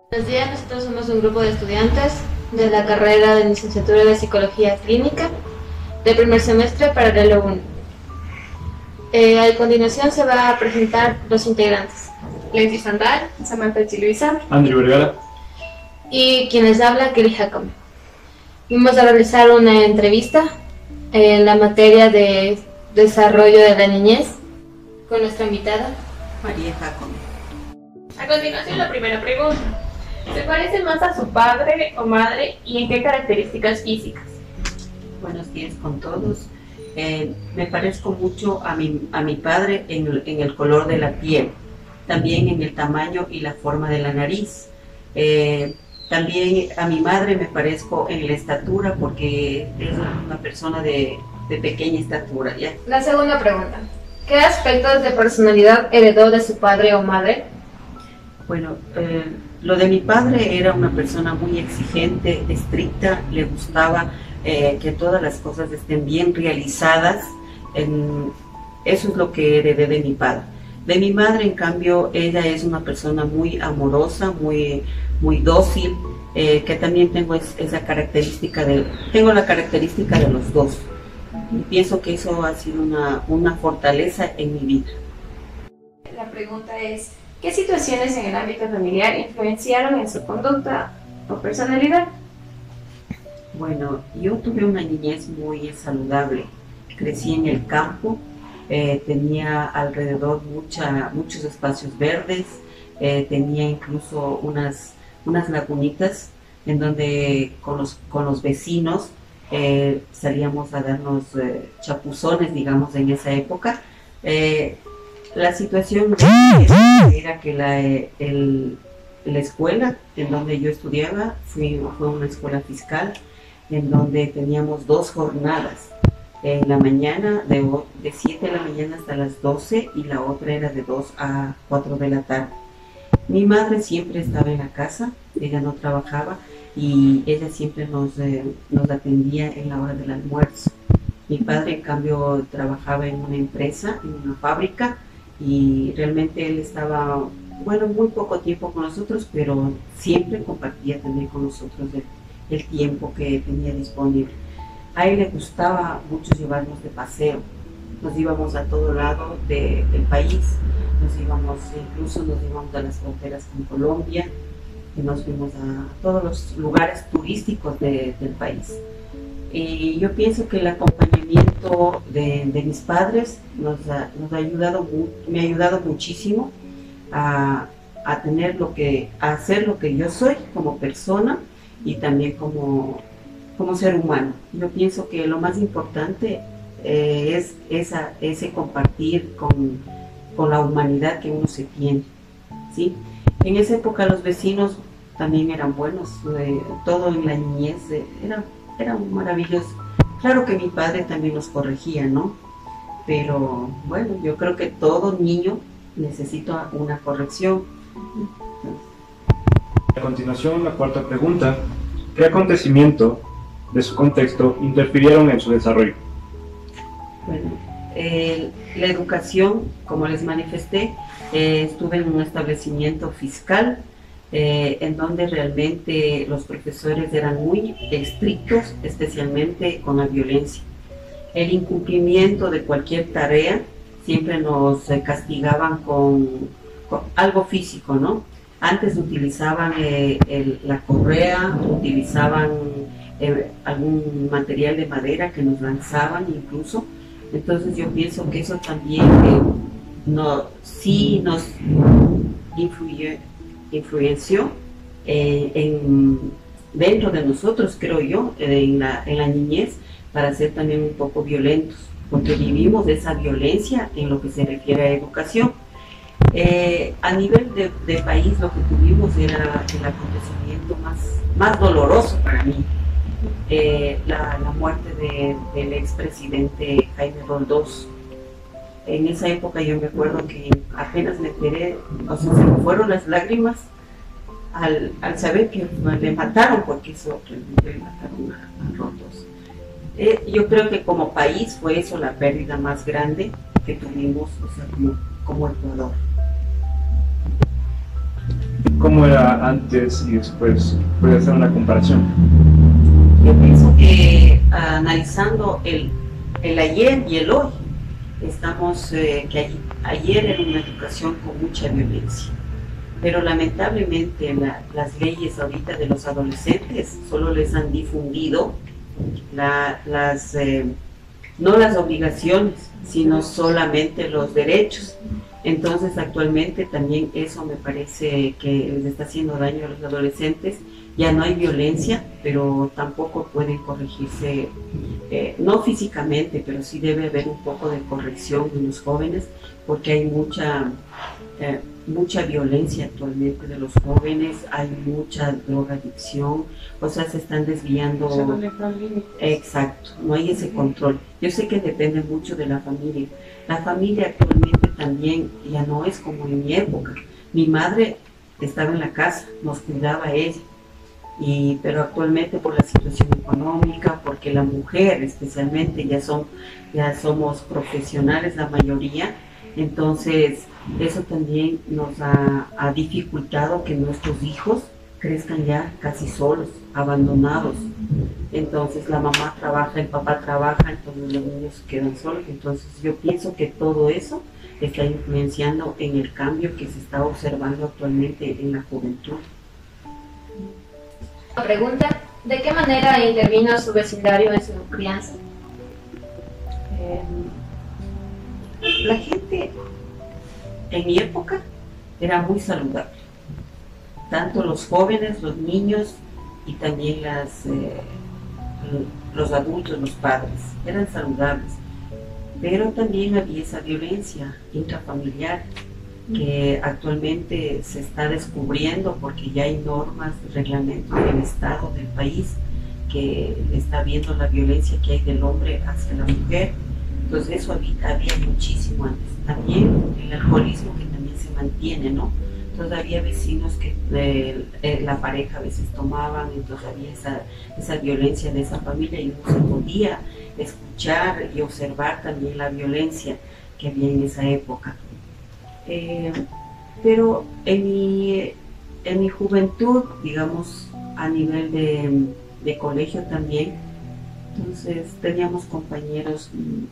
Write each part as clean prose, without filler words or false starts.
Buenos días, nosotros somos un grupo de estudiantes de la carrera de licenciatura de Psicología Clínica del primer semestre paralelo 1. A continuación se va a presentar los integrantes. Leti Sandal, Samantha Chiluisa, Andrew Vergara y quien les habla, Kelly Jacome. Vamos a realizar una entrevista en la materia de desarrollo de la niñez con nuestra invitada, María Jacome. A continuación, la primera pregunta. ¿Se parece más a su padre o madre y en qué características físicas? Buenos días con todos. Me parezco mucho a mi padre en el color de la piel, también en el tamaño y la forma de la nariz. También a mi madre me parezco en la estatura porque es una persona de pequeña estatura, ¿ya? La segunda pregunta. ¿Qué aspectos de personalidad heredó de su padre o madre? Bueno, lo de mi padre era una persona muy exigente, estricta, le gustaba que todas las cosas estén bien realizadas. Eso es lo que heredé de mi padre. De mi madre, en cambio, ella es una persona muy amorosa, muy dócil, que también tengo esa característica tengo la característica de los dos. Y pienso que eso ha sido una fortaleza en mi vida. La pregunta es, ¿qué situaciones en el ámbito familiar influenciaron en su conducta o personalidad? Bueno, yo tuve una niñez muy saludable. Crecí en el campo, tenía alrededor muchos espacios verdes, tenía incluso unas lagunitas en donde con los vecinos salíamos a darnos chapuzones, digamos, en esa época. La situación era que la escuela en donde yo estudiaba fue una escuela fiscal en donde teníamos 2 jornadas. En la mañana, de 7 de la mañana hasta las 12, y la otra era de 2 a 4 de la tarde. Mi madre siempre estaba en la casa, ella no trabajaba y ella siempre nos atendía en la hora del almuerzo. Mi padre, en cambio, trabajaba en una empresa, en una fábrica, y realmente él estaba, bueno, muy poco tiempo con nosotros, pero siempre compartía también con nosotros el tiempo que tenía disponible. A él le gustaba mucho llevarnos de paseo. Nos íbamos a todo lado del país, incluso nos íbamos a las fronteras con Colombia, y nos fuimos a todos los lugares turísticos del país. Y yo pienso que el acompañamiento de mis padres me ha ayudado muchísimo a hacer lo que yo soy como persona y también como ser humano. Yo pienso que lo más importante es ese compartir con la humanidad que uno se tiene, ¿sí? En esa época los vecinos también eran buenos, todo en la niñez era maravilloso. Claro que mi padre también nos corregía, ¿no? Pero bueno, yo creo que todo niño necesita una corrección. A continuación, la cuarta pregunta. ¿Qué acontecimiento de su contexto interfirieron en su desarrollo? Bueno, la educación, como les manifesté, estuve en un establecimiento fiscal en donde realmente los profesores eran muy estrictos, especialmente con la violencia. El incumplimiento de cualquier tarea siempre nos castigaban con algo físico, ¿no? Antes utilizaban la correa, utilizaban algún material de madera que nos lanzaban incluso. Entonces yo pienso que eso también sí nos influenció dentro de nosotros, creo yo, en la niñez, para ser también un poco violentos, porque vivimos esa violencia en lo que se refiere a educación. A nivel de país, lo que tuvimos era el acontecimiento más doloroso para mí, la muerte del expresidente Jaime Roldós. En esa época yo me acuerdo que apenas me enteré, o sea, se me fueron las lágrimas al saber que le mataron, porque eso le mataron a Roldós. Yo creo que como país fue eso la pérdida más grande que tuvimos, o sea, como Ecuador. ¿Cómo era antes y después? ¿Puede hacer una comparación? Yo pienso que analizando el ayer y el hoy, estamos que ayer era una educación con mucha violencia, pero lamentablemente las leyes ahorita de los adolescentes solo les han difundido no las obligaciones, sino solamente los derechos. Entonces actualmente también eso me parece que les está haciendo daño a los adolescentes. Ya no hay violencia, pero tampoco pueden corregirse, no físicamente, pero sí debe haber un poco de corrección en los jóvenes, porque hay mucha violencia actualmente de los jóvenes, hay mucha drogadicción, o sea, se están desviando. Exacto, no hay ese control. Yo sé que depende mucho de la familia. La familia actualmente también ya no es como en mi época. Mi madre estaba en la casa, nos cuidaba a ella. Pero actualmente por la situación económica, porque la mujer especialmente ya somos profesionales la mayoría, entonces eso también nos ha dificultado que nuestros hijos crezcan ya casi solos, abandonados. Entonces la mamá trabaja, el papá trabaja, entonces los niños quedan solos. Entonces yo pienso que todo eso está influenciando en el cambio que se está observando actualmente en la juventud. Pregunta, ¿de qué manera intervino su vecindario en su crianza? La gente en mi época era muy saludable, tanto los jóvenes, los niños y también los adultos, los padres, eran saludables, pero también había esa violencia intrafamiliar que actualmente se está descubriendo porque ya hay normas, reglamentos del Estado, del país, que está viendo la violencia que hay del hombre hacia la mujer. Entonces eso había muchísimo antes. También el alcoholismo que también se mantiene, ¿no? Entonces había vecinos que la pareja a veces tomaban, entonces había esa violencia de esa familia y uno se podía escuchar y observar también la violencia que había en esa época. Pero en mi juventud, digamos, a nivel de colegio también, entonces teníamos compañeros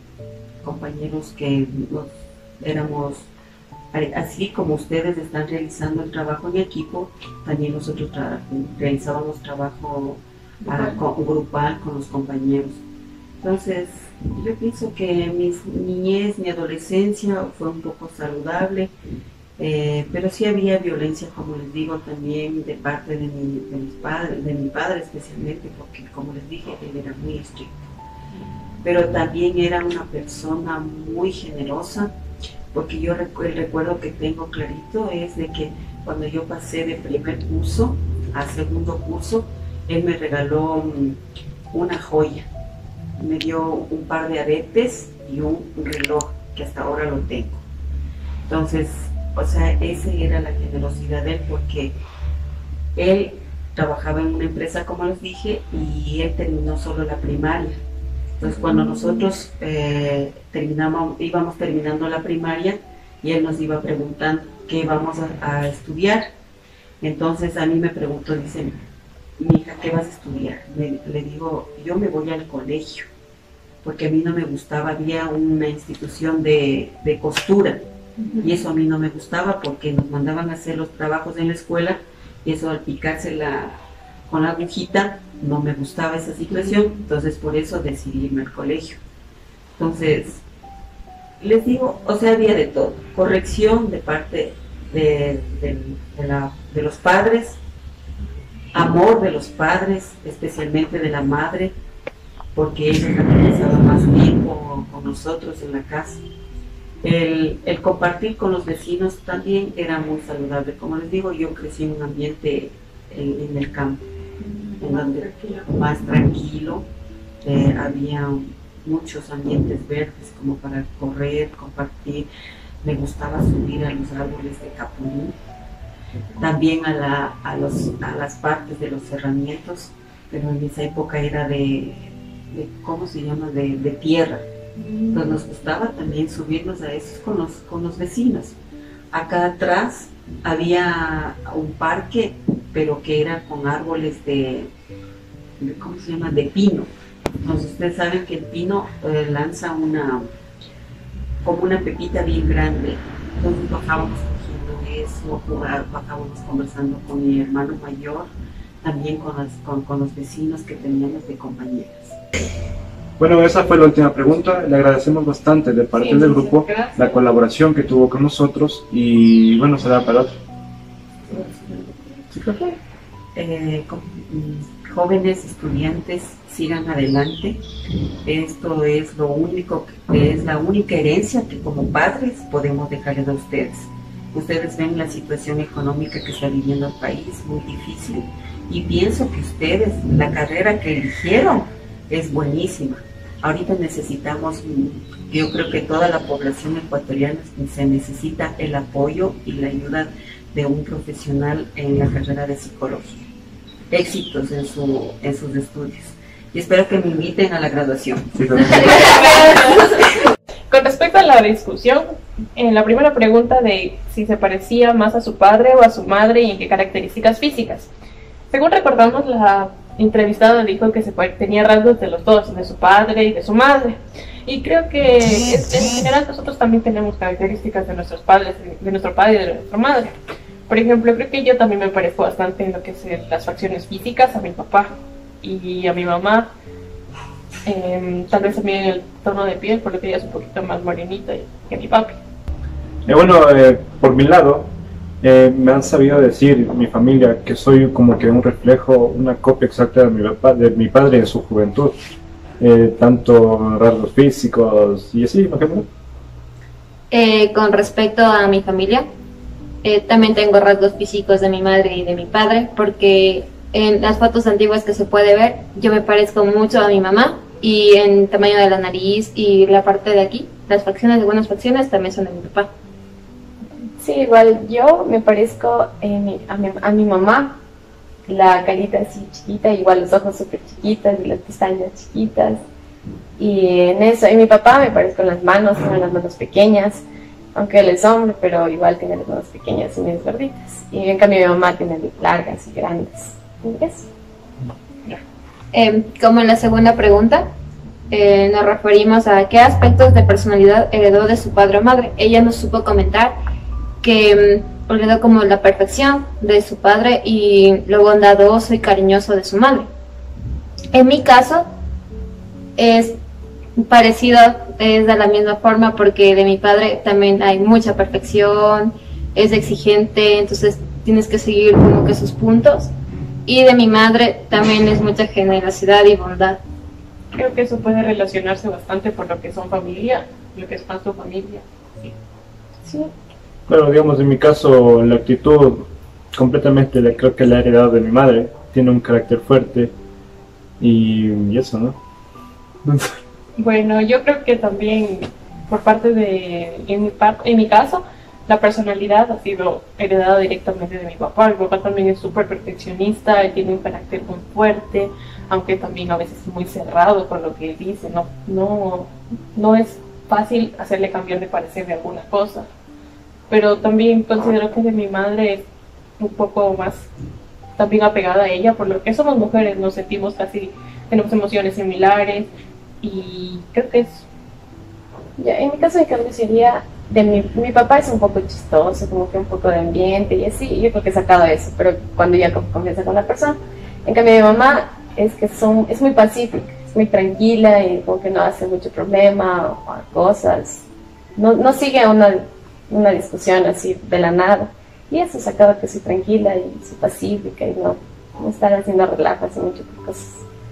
que éramos, así como ustedes están realizando el trabajo en equipo, también nosotros realizábamos trabajo grupal con los compañeros. Entonces, yo pienso que mi niñez, mi adolescencia fue un poco saludable, pero sí había violencia, como les digo, también de parte de mi padre especialmente, porque como les dije, él era muy estricto. Pero también era una persona muy generosa, porque yo el recuerdo que tengo clarito es de que cuando yo pasé de primer curso a segundo curso, él me regaló una joya. Me dio un par de aretes y un reloj que hasta ahora lo tengo. Entonces, o sea, esa era la generosidad de él, porque él trabajaba en una empresa, como les dije, y él terminó solo la primaria. Entonces, cuando nosotros íbamos terminando la primaria, y él nos iba preguntando qué íbamos a estudiar. Entonces a mí me preguntó, dice, mi hija, ¿qué vas a estudiar? Le digo, yo me voy al colegio, porque a mí no me gustaba, había una institución de costura, y eso a mí no me gustaba porque nos mandaban a hacer los trabajos en la escuela, y eso al picarse con la agujita, no me gustaba esa situación, entonces por eso decidí irme al colegio. Entonces, les digo, o sea, había de todo, corrección de parte de los padres, amor de los padres, especialmente de la madre, porque ella también pasaba más tiempo con nosotros en la casa. El compartir con los vecinos también era muy saludable. Como les digo, yo crecí en un ambiente en el campo, más tranquilo, había muchos ambientes verdes como para correr, compartir. Me gustaba subir a los árboles de capulín, también a las partes de los cerramientos, pero en esa época era ¿cómo se llama?, de tierra. Entonces nos gustaba también subirnos a esos con los vecinos. Acá atrás había un parque, pero que era con árboles ¿cómo se llama? De pino. Entonces ustedes saben que el pino lanza como una pepita bien grande. Entonces bajábamos cogiendo eso, bajábamos conversando con mi hermano mayor, también con los vecinos que teníamos de compañeras. Bueno, esa fue la última pregunta. Le agradecemos bastante de parte del grupo la colaboración que tuvo con nosotros y bueno, será para otro. Jóvenes estudiantes, sigan adelante. Esto es lo único, es la única herencia que como padres podemos dejarles a ustedes. Ustedes ven la situación económica que está viviendo el país, muy difícil, y pienso que ustedes, la carrera que eligieron es buenísima. Ahorita necesitamos, yo creo que toda la población ecuatoriana se necesita el apoyo y la ayuda de un profesional en la carrera de psicología. Éxitos en sus estudios. Y espero que me inviten a la graduación. Sí, Con respecto a la discusión, en la primera pregunta de si se parecía más a su padre o a su madre y en qué características físicas. Según recordamos, la entrevistada dijo que tenía rasgos de los dos, de su padre y de su madre. Y creo que en general nosotros también tenemos características de nuestros padres, de nuestro padre y de nuestra madre. Por ejemplo, creo que yo también me parezco bastante en lo que es las facciones físicas a mi papá y a mi mamá. Tal vez también en el tono de piel, por lo que ella es un poquito más morenita que mi papi. Bueno, por mi lado, me han sabido decir mi familia que soy como que un reflejo, una copia exacta de mi padre en su juventud, tanto rasgos físicos y así, por ejemplo. Con respecto a mi familia, también tengo rasgos físicos de mi madre y de mi padre, porque en las fotos antiguas que se puede ver, yo me parezco mucho a mi mamá, y en tamaño de la nariz y la parte de aquí, las facciones, algunas facciones también son de mi papá. Sí, igual yo me parezco a mi mamá, la carita así chiquita, igual los ojos súper chiquitos y las pestañas chiquitas. Y en eso, y mi papá me parezco en las manos, tiene las manos pequeñas, aunque él es hombre, pero igual tiene las manos pequeñas y medias gorditas. Y en cambio mi mamá tiene largas y grandes. ¿Y eso? Como en la segunda pregunta, nos referimos a qué aspectos de personalidad heredó de su padre o madre. Ella nos supo comentar que heredó como la perfección de su padre y lo bondadoso y cariñoso de su madre. En mi caso es parecido, es de la misma forma, porque de mi padre también hay mucha perfección, es exigente, entonces tienes que seguir como que sus puntos. Y de mi madre también es mucha generosidad y bondad. Creo que eso puede relacionarse bastante por lo que son familia, lo que es más tu familia. Sí. Bueno, digamos, en mi caso, la actitud completamente creo que la he heredado de mi madre. Tiene un carácter fuerte y eso, ¿no? Bueno, yo creo que también por parte en mi caso, la personalidad ha sido heredada directamente de mi papá. Mi papá también es súper perfeccionista, él tiene un carácter muy fuerte, aunque también a veces es muy cerrado con lo que él dice. No es fácil hacerle cambiar de parecer de alguna cosa. Pero también considero que de mi madre es un poco más también apegada a ella, por lo que somos mujeres, nos sentimos casi, tenemos emociones similares y creo que es... Ya, en mi caso de cambio sería mi papá es un poco chistoso, como que un poco de ambiente y así, yo creo que he sacado eso, pero cuando ya confianza con la persona. En cambio mi mamá es muy pacífica, es muy tranquila y como que no hace mucho problema o cosas, no sigue una discusión así de la nada, y eso he sacado, que soy tranquila y soy pacífica y no estar haciendo relajas y muchas cosas.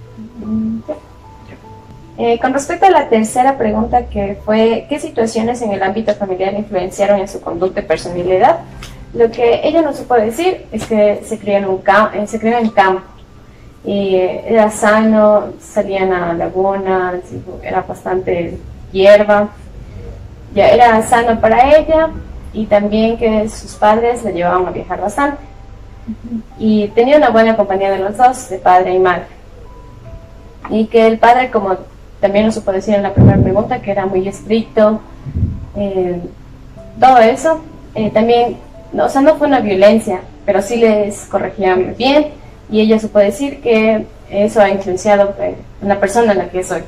Con respecto a la tercera pregunta, que fue ¿qué situaciones en el ámbito familiar influenciaron en su conducta y personalidad? Lo que ella nos supo decir es que se crió en campo y era sano, salían a lagunas, era bastante hierba, ya era sano para ella, y también que sus padres la llevaban a viajar bastante y tenía una buena compañía de los dos, de padre y madre, y que el padre, como también nos supo decir en la primera pregunta, que era muy estricto, todo eso. También no, o sea, no fue una violencia, pero sí les corregía bien y ella supo decir que eso ha influenciado en la persona en la que soy.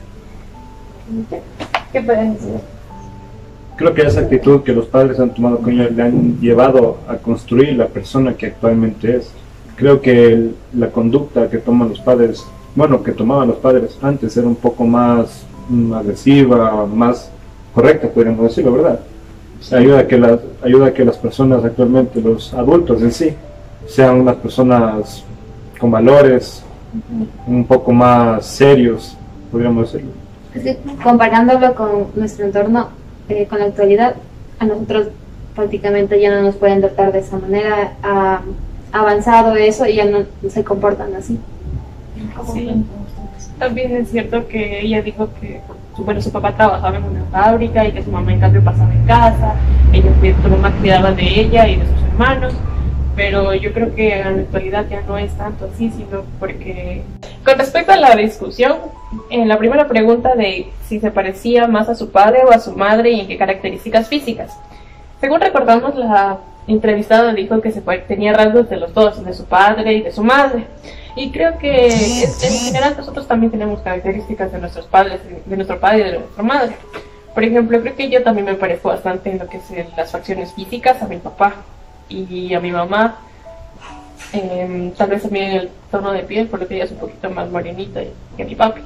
¿Qué pueden decir? Creo que esa actitud que los padres han tomado con ella le han llevado a construir la persona que actualmente es. Creo que la conducta que toman los padres, bueno, que tomaban los padres antes era un poco más agresiva, más correcta, podríamos decirlo, ¿verdad? Ayuda a que las personas actualmente, los adultos en sí, sean unas personas con valores un poco más serios, podríamos decirlo. Sí, comparándolo con nuestro entorno, con la actualidad, a nosotros prácticamente ya no nos pueden tratar de esa manera. Ha avanzado eso y ya no se comportan así. Sí. También es cierto que ella dijo que su papá trabajaba en una fábrica y que su mamá en cambio pasaba en casa, su mamá cuidaba de ella y de sus hermanos, pero yo creo que en la actualidad ya no es tanto así, sino porque... Con respecto a la discusión, en la primera pregunta de si se parecía más a su padre o a su madre y en qué características físicas. Según recordamos, la entrevistada dijo que tenía rasgos de los dos, de su padre y de su madre. Y creo que en general nosotros también tenemos características de nuestros padres, de nuestro padre y de nuestra madre. Por ejemplo, creo que yo también me parezco bastante en lo que es las facciones físicas a mi papá y a mi mamá. Tal vez también en el tono de piel, por lo que ella es un poquito más morenita que mi papi.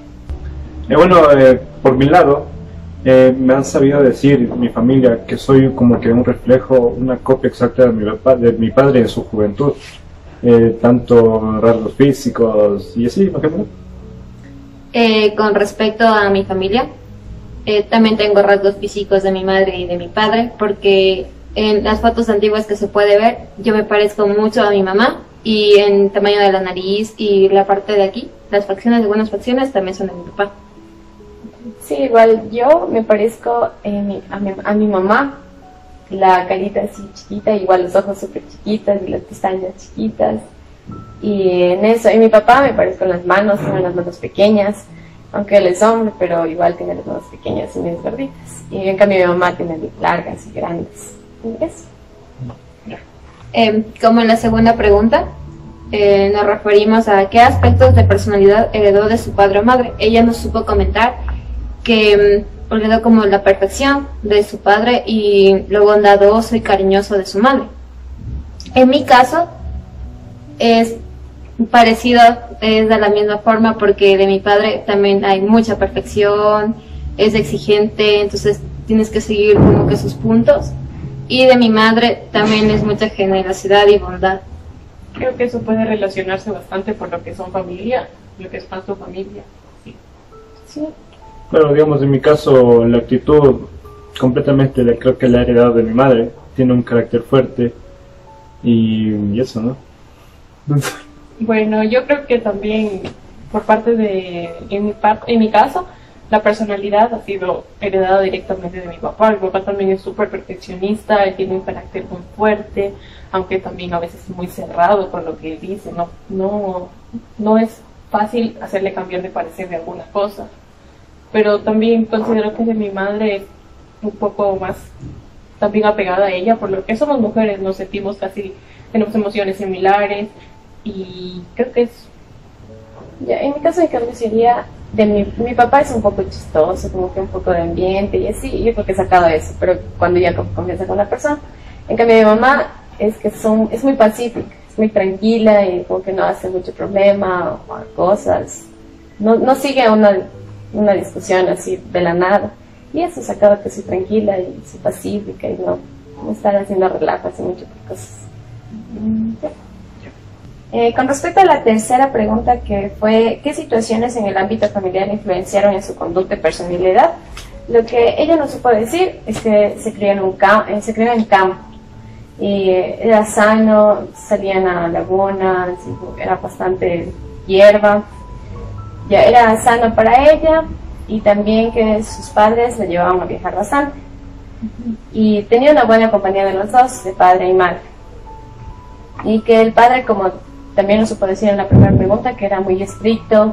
Por mi lado, me han sabido decir mi familia que soy como que un reflejo, una copia exacta de mi padre en su juventud. Tanto rasgos físicos y así, por ejemplo. Con respecto a mi familia, también tengo rasgos físicos de mi madre y de mi padre, porque en las fotos antiguas que se puede ver, yo me parezco mucho a mi mamá, y en tamaño de la nariz y la parte de aquí, las facciones, algunas facciones también son de mi papá. Sí, igual yo me parezco a mi mamá, la carita así chiquita, igual los ojos súper chiquitas y las pestañas chiquitas. Y en eso, y mi papá me parezco en las manos, tiene las manos pequeñas, aunque él es hombre, pero igual tiene las manos pequeñas y medias gorditas. Y en cambio mi mamá tiene largas y grandes. ¿Y eso? Como en la segunda pregunta, nos referimos a qué aspectos de personalidad heredó de su padre o madre. Ella nos supo comentar que heredó como la perfección de su padre y lo bondadoso y cariñoso de su madre. En mi caso es parecido, es de la misma forma, porque de mi padre también hay mucha perfección, es exigente, entonces tienes que seguir como que sus puntos. Y de mi madre también es mucha generosidad y bondad. Creo que eso puede relacionarse bastante por lo que son familia, lo que es más tu familia. Sí. Bueno, digamos, en mi caso, la actitud completamente creo que la he heredado de mi madre. Tiene un carácter fuerte y eso, ¿no? Bueno, yo creo que también por parte de, en mi caso, la personalidad ha sido heredada directamente de mi papá. Mi papá también es súper perfeccionista, él tiene un carácter muy fuerte, aunque también a veces es muy cerrado con lo que él dice. No es fácil hacerle cambiar de parecer de alguna cosa. Pero también considero que de mi madre es un poco más también apegada a ella, por lo que somos mujeres, nos sentimos casi, tenemos emociones similares y creo que es... Ya, en mi caso, de cambio, sería de mi papá es un poco chistoso, como que un poco de ambiente y así, yo creo que he sacado eso, pero cuando ya confianza con la persona. En cambio, mi mamá es muy pacífica, es muy tranquila y como que no hace mucho problema o cosas, no sigue una discusión así de la nada. Y eso, sacado que soy tranquila y soy pacífica y no estar haciendo relajos y muchas cosas. Con respecto a la tercera pregunta, que fue ¿qué situaciones en el ámbito familiar influenciaron en su conducta y personalidad? Lo que ella nos supo decir es que se crió en campo y era sano, salían a lagunas, era bastante hierba, ya era sano para ella, y también que sus padres la llevaban a viajar bastante y tenía una buena compañía de los dos, de padre y madre, y que el padre, como también nos supo decir en la primera pregunta, que era muy estricto,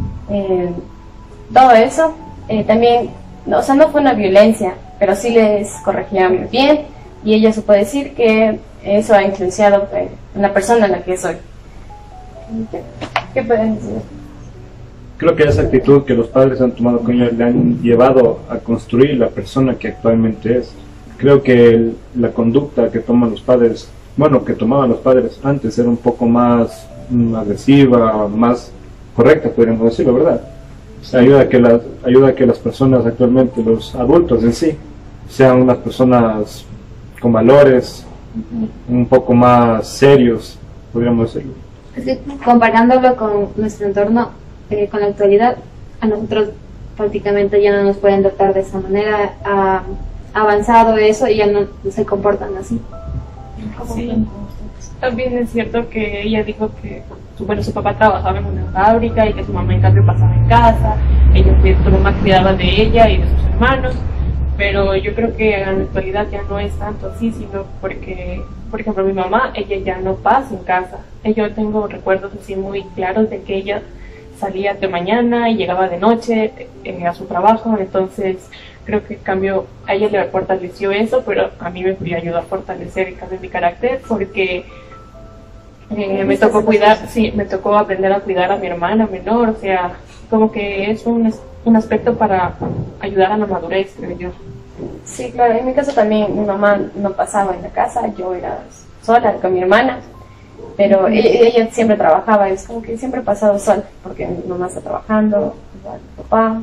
todo eso. También, no fue una violencia, pero sí les corregía bien, y ella supo decir que eso ha influenciado en la persona en la que soy. ¿Qué pueden decir? Creo que esa actitud que los padres han tomado con ella le han llevado a construir la persona que actualmente es. Creo que la conducta que toman los padres, bueno, que tomaban los padres antes era un poco más agresiva, más correcta, podríamos decirlo, ¿verdad? Ayuda a que las personas actualmente, los adultos en sí, sean unas personas con valores, un poco más serios, podríamos decirlo. Es que comparándolo con nuestro entorno, con la actualidad, a nosotros prácticamente ya no nos pueden tratar de esa manera. Ha avanzado eso y ya no se comportan así. Sí. También es cierto que ella dijo que su papá trabajaba en una fábrica y que su mamá en cambio pasaba en casa, su mamá cuidaba de ella y de sus hermanos, pero yo creo que en la actualidad ya no es tanto así, sino porque, por ejemplo, mi mamá, ella ya no pasa en casa. Yo tengo recuerdos así muy claros de que ella salía de mañana y llegaba de noche a su trabajo, entonces creo que en cambio a ella le fortaleció eso, pero a mí me ayudó a fortalecer mi carácter porque me tocó me tocó aprender a cuidar a mi hermana menor, o sea, como que es un aspecto para ayudar a la madurez, creo yo. Sí, claro, en mi caso también mi mamá no pasaba en la casa, yo era sola con mi hermana, pero ella siempre trabajaba, es como que siempre he pasado sola, porque mi mamá está trabajando, igual mi papá,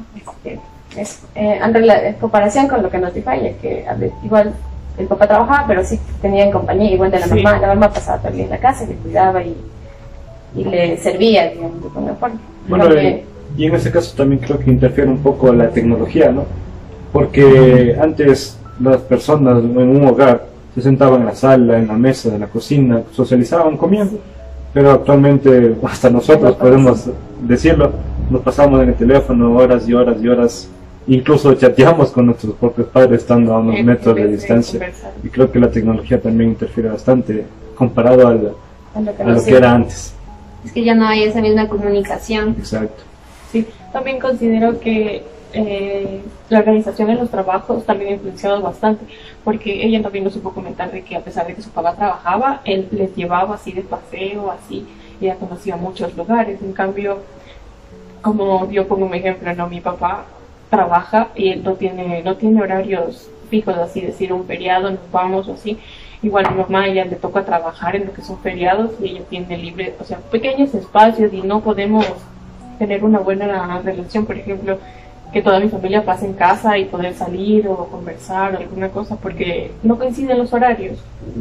en comparación con lo que nos dijo ella, que igual el papá trabajaba, pero sí tenía en compañía igual de la mamá. La mamá pasaba todo el día en la casa, le cuidaba y le servía, digamos, de alguna forma. Bueno, y en ese caso también creo que interfiere un poco la tecnología, ¿no? Porque antes las personas en un hogar se sentaban en la sala, en la mesa de la cocina, socializaban, comiendo, pero actualmente hasta nosotros podemos decirlo, nos pasamos en el teléfono horas y horas y horas. Incluso chateamos con nuestros propios padres estando a unos metros de distancia, y creo que la tecnología también interfiere bastante comparado a lo que era antes. Es que ya no hay esa misma comunicación. Exacto. Sí, también considero que la organización en los trabajos también ha influenciado bastante, porque ella también nos supo comentar de que a pesar de que su papá trabajaba, él les llevaba así de paseo, así, y ella conocía muchos lugares. En cambio, como yo pongo un ejemplo, no, mi papá trabaja y él no tiene horarios fijos, así decir un feriado nos vamos o así. Igual mi mamá, ella le toca trabajar en lo que son feriados y ella tiene libre, o sea, pequeños espacios y no podemos tener una buena relación, por ejemplo, que toda mi familia pase en casa y poder salir o conversar o alguna cosa porque no coinciden los horarios.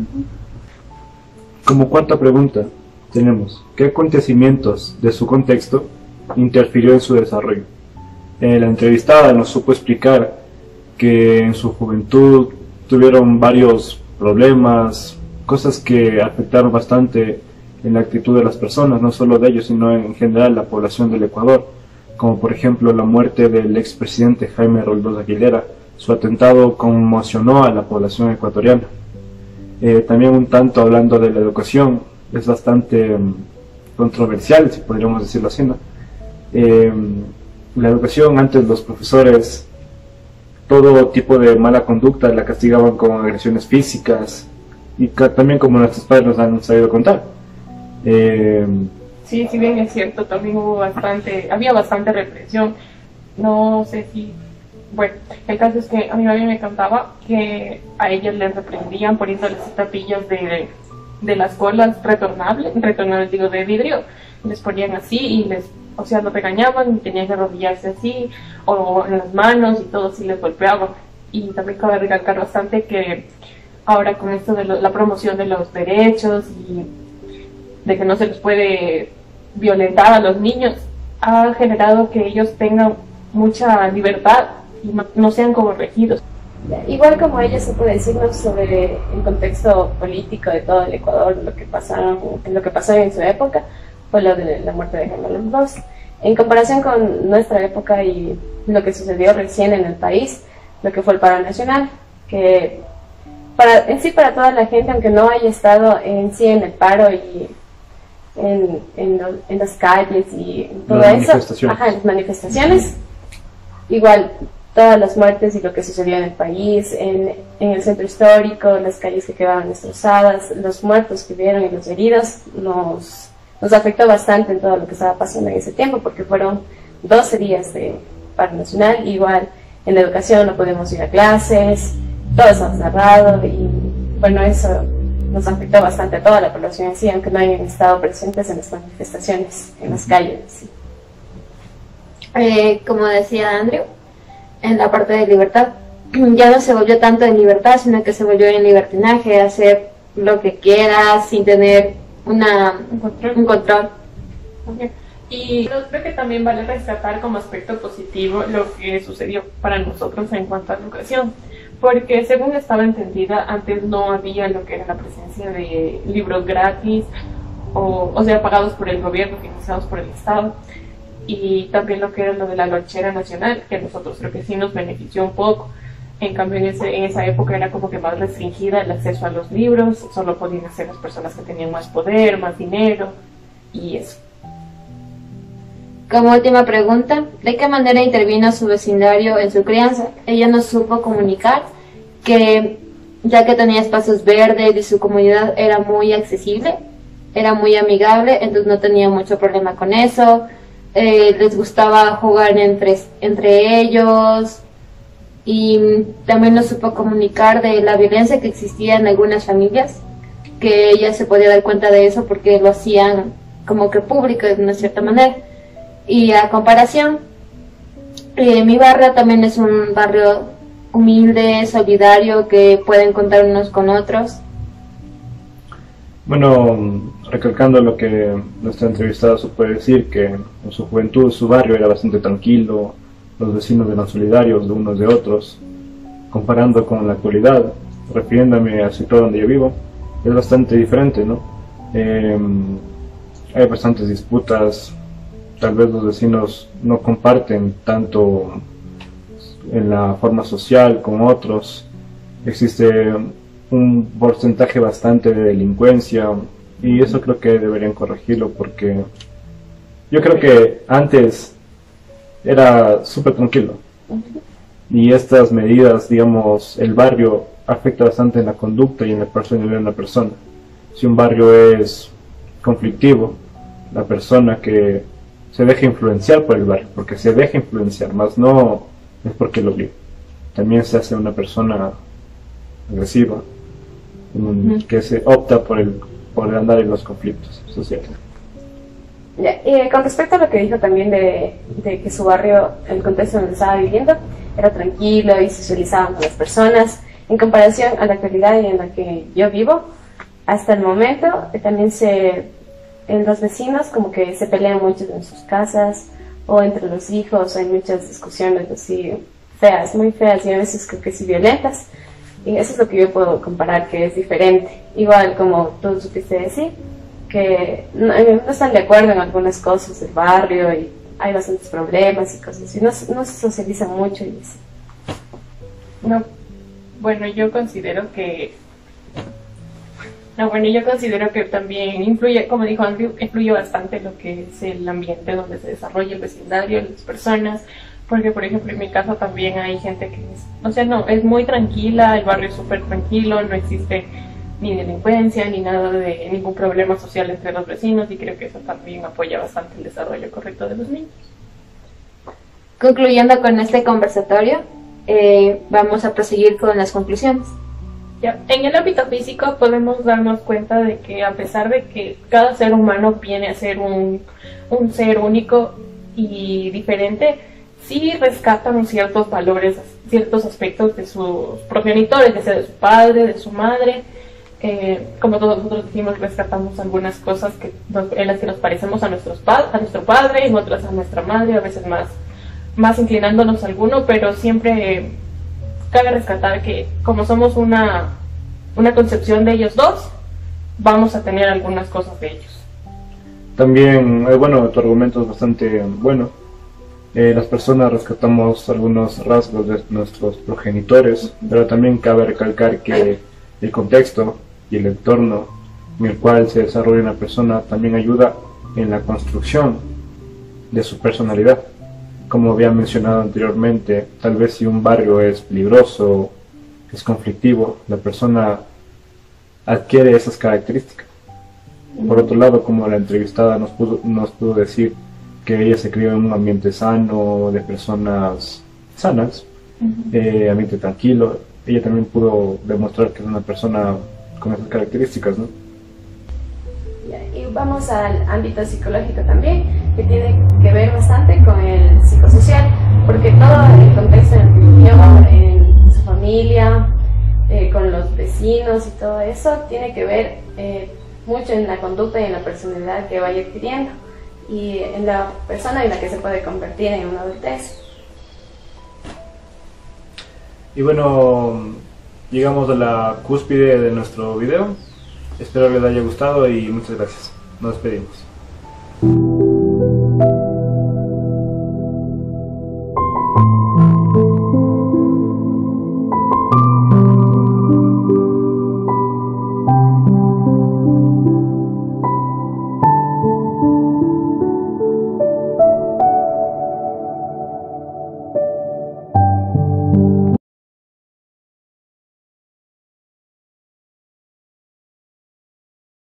Como cuarta pregunta tenemos, ¿qué acontecimientos de su contexto interfirió en su desarrollo? La entrevistada nos supo explicar que en su juventud tuvieron varios problemas, cosas que afectaron bastante en la actitud de las personas, no solo de ellos, sino en general la población del Ecuador, como por ejemplo la muerte del expresidente Jaime Roldós Aguilera. Su atentado conmocionó a la población ecuatoriana. También un tanto hablando de la educación, es bastante controversial, si podríamos decirlo así, ¿no? La educación, antes los profesores, todo tipo de mala conducta la castigaban con agresiones físicas, y también como nuestros padres nos han sabido contar. Sí, si bien es cierto, también había bastante represión. No sé si, bueno, el caso es que a mi mamá me contaba que a ellas les reprendían poniéndoles tapillas de las colas retornables digo, de vidrio, les ponían así y o sea, lo regañaban y tenían que arrodillarse así, o en las manos y todo así les golpeaban. Y también cabe recalcar bastante que ahora con esto de la promoción de los derechos y de que no se les puede violentar a los niños, ha generado que ellos tengan mucha libertad y no sean como regidos. Igual como ella se puede decirnos sobre el contexto político de todo el Ecuador, lo que pasó en su época, fue lo de la muerte de Jaime Roldós. En comparación con nuestra época y lo que sucedió recién en el país, lo que fue el paro nacional, que para toda la gente, aunque no haya estado en sí en el paro y en las calles y en todo eso, en las manifestaciones, igual todas las muertes y lo que sucedió en el país, en el centro histórico, las calles que quedaban destrozadas, los muertos que vieron y los heridos, nos afectó bastante en todo lo que estaba pasando en ese tiempo, porque fueron 12 días de paro nacional. Igual en la educación no podemos ir a clases, todo estaba cerrado, y bueno, eso nos afectó bastante a toda la población en sí, aunque no hayan estado presentes en las manifestaciones, en las calles. Sí. Como decía Andrew, en la parte de libertad, ya no se volvió tanto en libertad, sino que se volvió en libertinaje, hacer lo que quieras sin tener un control. Okay. Y creo que también vale rescatar como aspecto positivo lo que sucedió para nosotros en cuanto a educación, porque según estaba entendida, antes no había lo que era la presencia de libros gratis, o sea, pagados por el gobierno, financiados por el Estado, y también lo que era lo de la lonchera nacional, que a nosotros creo que sí nos benefició un poco. En cambio, en esa época era como que más restringida el acceso a los libros, solo podían ser las personas que tenían más poder, más dinero, y eso. Como última pregunta, ¿de qué manera intervino su vecindario en su crianza? Ella nos supo comunicar que, ya que tenía espacios verdes y su comunidad era muy accesible, era muy amigable, entonces no tenía mucho problema con eso. Les gustaba jugar entre ellos, y también nos supo comunicar de la violencia que existía en algunas familias, que ella se podía dar cuenta de eso porque lo hacían como que público de una cierta manera. Y a comparación, mi barrio también es un barrio humilde, solidario, que pueden contar unos con otros. Bueno, recalcando lo que nuestra entrevistada supo decir, que en su juventud su barrio era bastante tranquilo, los vecinos eran solidarios de unos de otros. Comparando con la actualidad, refiriéndome al sector donde yo vivo, es bastante diferente, ¿no? Hay bastantes disputas, tal vez los vecinos no comparten tanto en la forma social como otros, existe un porcentaje bastante de delincuencia, y eso creo que deberían corregirlo, porque yo creo que antes era súper tranquilo, y estas medidas, digamos, el barrio afecta bastante en la conducta y en la personalidad de una persona. Si un barrio es conflictivo, la persona que se deja influenciar por el barrio, porque se deja influenciar, más no es porque lo obliga, también se hace una persona agresiva, que se opta por andar en los conflictos sociales. Con respecto a lo que dijo también de que su barrio, el contexto donde estaba viviendo, era tranquilo y socializaban con las personas, en comparación a la actualidad en la que yo vivo, hasta el momento también los vecinos como que se pelean mucho en sus casas, o entre los hijos, hay muchas discusiones así feas, muy feas, y a veces creo que sí violentas. Y eso es lo que yo puedo comparar, que es diferente. Igual como tú supiste decir, que no están de acuerdo en algunas cosas del barrio, y hay bastantes problemas y cosas así, no se socializan mucho y así. No, bueno, yo considero que también influye, como dijo Andrew, influye bastante lo que es el ambiente donde se desarrolla el vecindario, las personas. Porque, por ejemplo, en mi casa también hay gente que es muy tranquila, el barrio es súper tranquilo, no existe ni delincuencia, ni nada de ningún problema social entre los vecinos, y creo que eso también apoya bastante el desarrollo correcto de los niños. Concluyendo con este conversatorio, vamos a proseguir con las conclusiones. Ya, en el ámbito físico podemos darnos cuenta de que, a pesar de que cada ser humano viene a ser un ser único y diferente, sí rescatan ciertos valores, ciertos aspectos de sus progenitores, ya sea de su padre, de su madre. Como todos nosotros decimos, rescatamos algunas cosas en las que nos parecemos a nuestro padre, en otras a nuestra madre, a veces más inclinándonos a alguno, pero siempre cabe rescatar que como somos una concepción de ellos dos, vamos a tener algunas cosas de ellos. También, bueno, tu argumento es bastante bueno. Las personas rescatamos algunos rasgos de nuestros progenitores, pero también cabe recalcar que el contexto y el entorno en el cual se desarrolla una persona también ayuda en la construcción de su personalidad. como había mencionado anteriormente, tal vez si un barrio es peligroso, es conflictivo, la persona adquiere esas características. Por otro lado, como la entrevistada nos pudo decir que ella se crió en un ambiente sano, de personas sanas, ambiente tranquilo, ella también pudo demostrar que es una persona con esas características, ¿no? Y vamos al ámbito psicológico también, que tiene que ver bastante con el psicosocial, porque todo el contexto en el que vivió, en su familia, con los vecinos y todo eso, tiene que ver mucho en la conducta y en la personalidad que vaya adquiriendo y en la persona en la que se puede convertir en una adultez. Y bueno, llegamos a la cúspide de nuestro video. Espero les haya gustado y muchas gracias. Nos despedimos.